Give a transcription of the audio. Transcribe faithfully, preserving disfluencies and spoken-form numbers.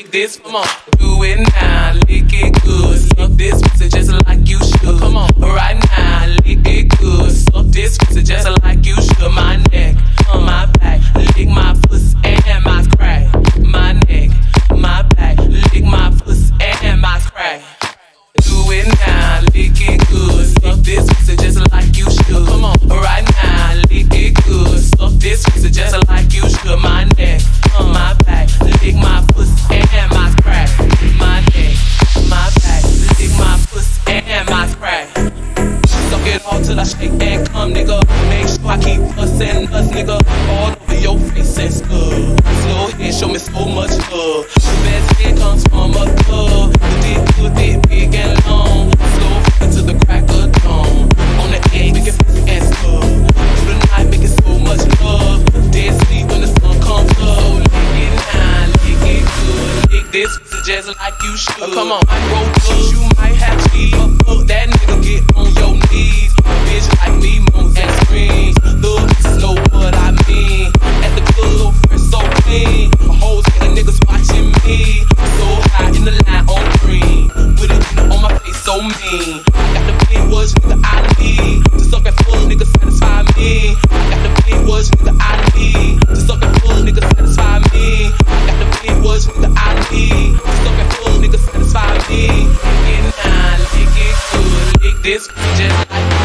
lick this, come on. Do it now, lick it good. Suck this pussy just like you should. Come on, right now, lick it good. Suck this pussy just like you should. My neck, on my back, lick my pussy and my crack. My neck, my back, lick my pussy and my crack. Do it now, lick it good. Suck this pussy just like you should. Come on, right now, lick it good. Suck this pussy just like you should. My neck, my back, lick my pussy and my crack. My neck, my back, lick my pussy and my crack. Suck it all till I shake and come, nigga. Make sure I keep bustin' us, nigga. All over your face and skull. Slow head, show me so much love. The best head comes from a thug. The dick good, dick big and long. Slow until the crack of dawn. On the edge, make it f***ing and skull. Through the night, make it so much love. Dead sleep when the sun comes up. Lick it now, lick it good. Lick this pussy just like you should. Oh, come on, I roll up, you might have cheese. Fuck that nigga, get on your knees. Bitch like me, moans and screams. Little bitches know what I mean. At the club, fresh so clean. A whole thing of niggas watching me. So high in the line on green. With it on my face so mean. I got the big words, nigga, I need. To suck and full, nigga, satisfy me. I got the big words, nigga, I need. To suck and full, nigga, satisfy me. I got the big words, nigga, I need. To suck and full, nigga, satisfy me. Lick it now, lick it good. Lick this just like